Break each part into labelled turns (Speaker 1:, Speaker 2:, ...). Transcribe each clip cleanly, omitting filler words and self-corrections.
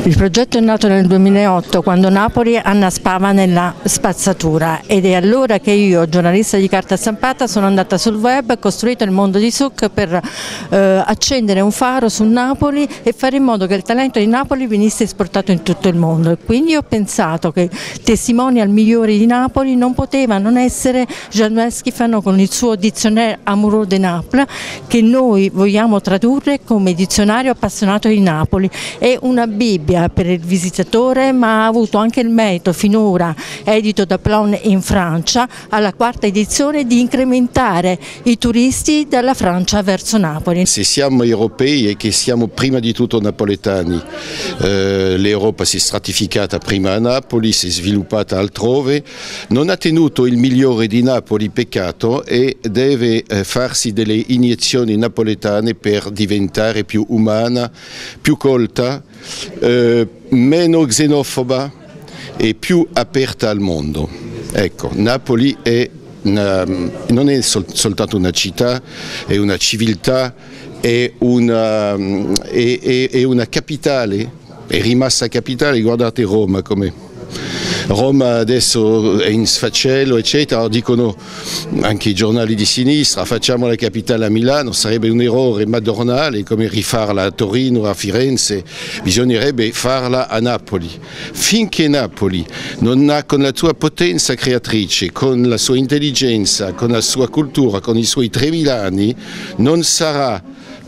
Speaker 1: Il progetto è nato nel 2008 quando Napoli annaspava nella spazzatura ed è allora che io, giornalista di carta stampata, sono andata sul web e ho costruito il mondo di Suc per accendere un faro su Napoli e fare in modo che il talento di Napoli venisse esportato in tutto il mondo. E quindi ho pensato che il testimonial migliore di Napoli non poteva non essere Jean-Noël Schifano con il suo Dictionnaire amoureux de Naples, che noi vogliamo tradurre come dizionario appassionato di Napoli. È una Bibbia per il visitatore, ma ha avuto anche il merito finora, edito da Plon in Francia, alla quarta edizione, di incrementare i turisti dalla Francia verso Napoli.
Speaker 2: Se siamo europei e che siamo prima di tutto napoletani, l'Europa si è stratificata prima a Napoli, si è sviluppata altrove, non ha tenuto il migliore di Napoli, peccato, e deve farsi delle iniezioni napoletane per diventare più umana, più colta, meno xenofoba e più aperta al mondo. Ecco, Napoli non è soltanto una città, è una civiltà, è una capitale, è rimasta capitale. Guardate Roma com'è. Roma adesso è in sfaccello, eccetera, dicono anche i giornali di sinistra: facciamo la capitale a Milano, sarebbe un errore madornale, come rifarla a Torino, a Firenze, bisognerebbe farla a Napoli. Finché Napoli non ha, con la sua potenza creatrice, con la sua intelligenza, con la sua cultura, con i suoi 3000 anni, non sarà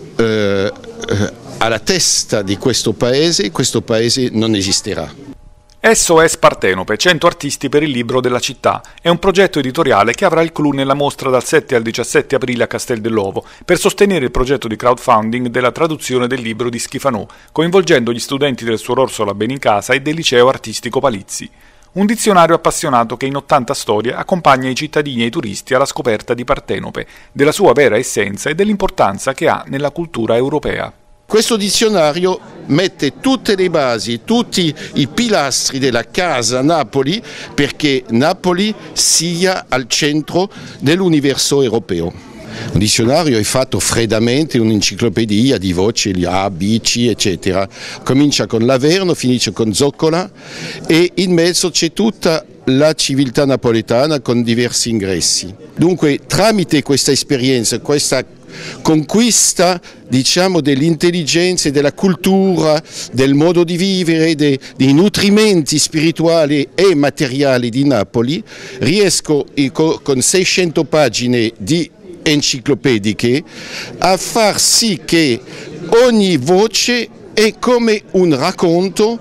Speaker 2: alla testa di questo paese non esisterà.
Speaker 3: SOS Partenope, 100 artisti per il libro della città, è un progetto editoriale che avrà il clou nella mostra dal 7 al 17 aprile a Castel dell'Ovo per sostenere il progetto di crowdfunding della traduzione del libro di Schifano, coinvolgendo gli studenti del Suor Orsola Benincasa e del Liceo Artistico Palizzi. Un dizionario appassionato che in 80 storie accompagna i cittadini e i turisti alla scoperta di Partenope, della sua vera essenza e dell'importanza che ha nella cultura europea.
Speaker 2: Questo dizionario mette tutte le basi, tutti i pilastri della casa Napoli, perché Napoli sia al centro dell'universo europeo. Un dizionario è fatto freddamente, un'enciclopedia di voci, A, B, C, eccetera. Comincia con l'Averno, finisce con Zoccola e in mezzo c'è tutta la civiltà napoletana con diversi ingressi. Dunque, tramite questa esperienza, questa conquista, diciamo, dell'intelligenza e della cultura, del modo di vivere, dei nutrimenti spirituali e materiali di Napoli, riesco con 600 pagine di enciclopediche a far sì che ogni voce è come un racconto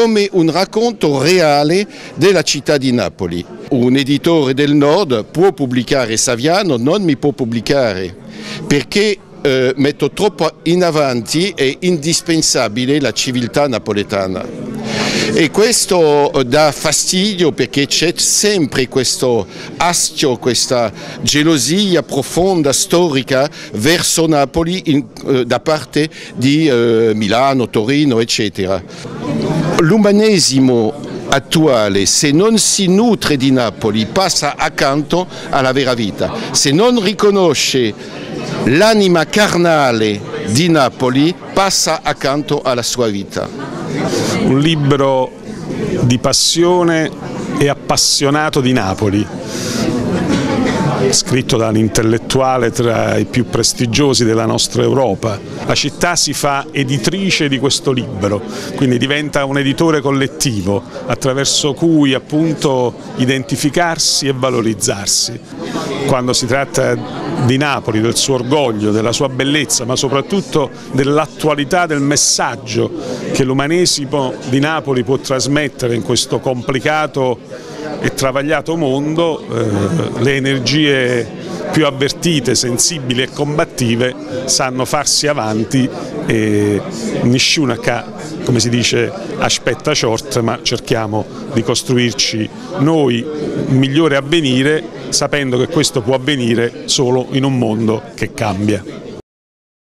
Speaker 2: reale della città di Napoli. Un editore del Nord può pubblicare Saviano, non mi può pubblicare, perché metto troppo in avanti, è indispensabile la civiltà napoletana. E questo dà fastidio, perché c'è sempre questo astio, questa gelosia profonda, storica, verso Napoli da parte di Milano, Torino, eccetera. L'umanesimo attuale, se non si nutre di Napoli, passa accanto alla vera vita. Se non riconosce l'anima carnale di Napoli, passa accanto alla sua vita.
Speaker 4: Un libro di passione e appassionato di Napoli, scritto da un intellettuale tra i più prestigiosi della nostra Europa. La città si fa editrice di questo libro, quindi diventa un editore collettivo attraverso cui appunto identificarsi e valorizzarsi. Quando si tratta di Napoli, del suo orgoglio, della sua bellezza, ma soprattutto dell'attualità del messaggio che l'umanesimo di Napoli può trasmettere in questo complicato e travagliato mondo, le energie più avvertite, sensibili e combattive sanno farsi avanti e nessuno, come si dice, aspetta short, ma cerchiamo di costruirci noi un migliore avvenire, sapendo che questo può avvenire solo in un mondo che cambia.